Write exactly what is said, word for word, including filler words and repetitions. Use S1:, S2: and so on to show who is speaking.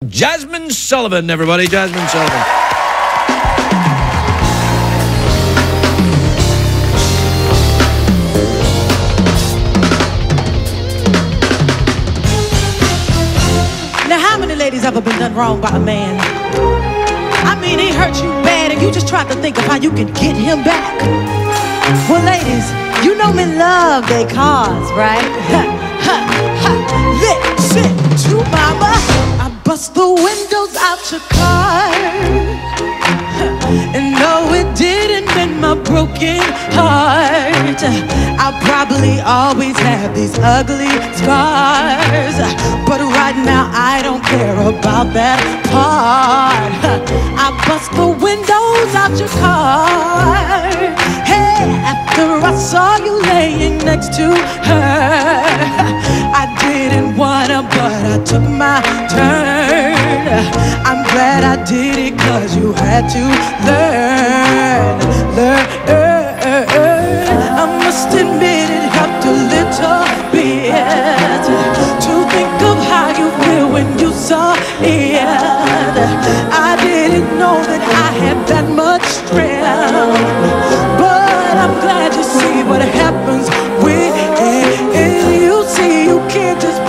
S1: Jazmine Sullivan, everybody. Jazmine Sullivan.
S2: Now, how many ladies ever been done wrong by a man? I mean, he hurt you bad and you just tried to think of how you can get him back. Well, ladies, you know men love their cars, right? Ha, ha, ha. Listen to mama. I bust the windows out your car, and no, it didn't mend my broken heart. I'll probably always have these ugly scars, but right now I don't care about that part. I bust the windows out your car. Hey, after I saw you laying next to her, I didn't wanna, but I took my turn. I'm glad I did it, cause you had to learn, learn. I must admit it helped a little bit to think of how you feel when you saw it. I didn't know that I had that much strength, but I'm glad you see what happens when you see you can't just